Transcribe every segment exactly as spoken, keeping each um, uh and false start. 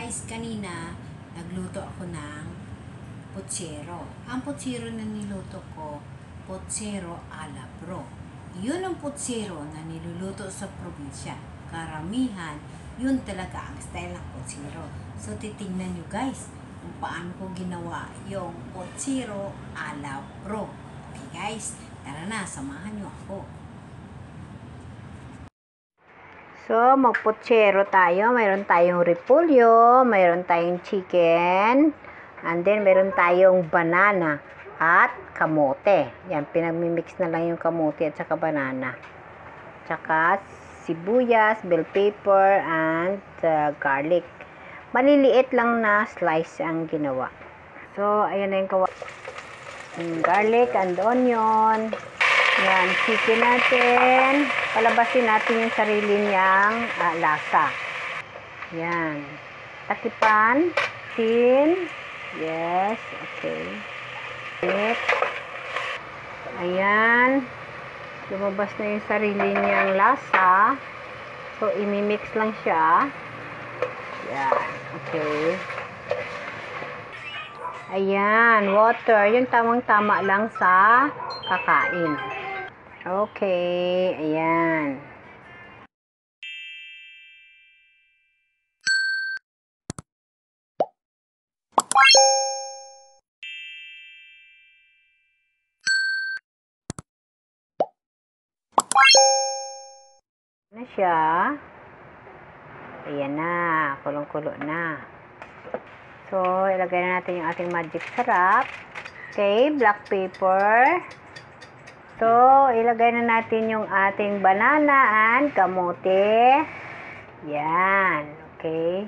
Guys, kanina, nagluto ako ng putsero. Ang putsero na niluto ko, putsero ala bro. Yun ang putsero na niluluto sa probinsya. Karamihan, yun talaga ang style ng putsero. So, titingnan nyo guys, kung paano ko ginawa yung putsero ala bro. Okay guys, tara na, samahan nyo ako. So, magputsero tayo. Mayroon tayong repolyo, mayroon tayong chicken, and then mayroon tayong banana at kamote. Yan, pinagmimix na lang yung kamote at saka banana. Tsaka sibuyas, bell pepper, and uh, garlic. Maliliit lang na slice ang ginawa. So, ayan na yung kawa. And garlic and onion. Yan, chicken natin. Palabasin natin yung sarili niyang uh, lasa. Yan. Takipan. Tin. Yes. Okay. It. Ayan. Lumabas na yung sarili niyang lasa. So, imimix lang siya. Yan. Okay. Ayan. Water. Yung tamang-tama lang sa kakain. Okay, ayan. Na siya. Ayan na, kulong-kulo na. So, ilagay na natin yung ating magic sarap. Okay, black pepper. So, ilagay na natin yung ating banana and kamote. Yan. Okay.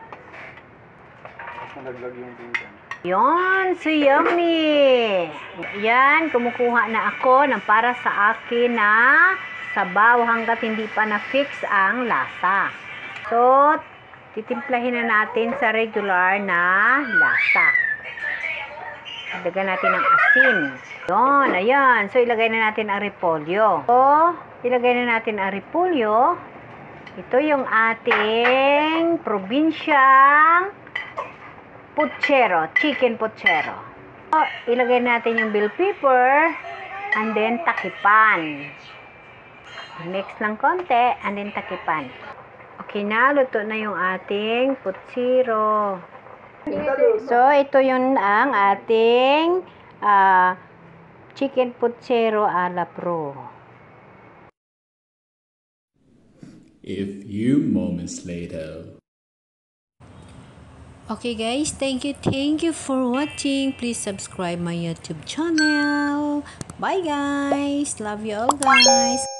Nalaglag yung pinggan. Yon, so yummy. Yan, kumukuha na ako ng para sa akin na sabaw hanggat hindi pa na-fix ang lasa. So, titimplahin na natin sa regular na lasa. Ilagay natin ang asin. Yun, ayan. So, ilagay na natin ang repolyo. So, ilagay na natin ang repolyo. Ito yung ating probinsyang putsero, chicken putsero. So, ilagay natin yung bell pepper and then takipan. Mix lang konti and then takipan. Okay na, luto na yung ating putsero. So, ito yun ang ating uh, chicken putsero ala bro. A few moments later. Okay guys, thank you, thank you for watching. Please subscribe my YouTube channel. Bye guys. Love you all guys.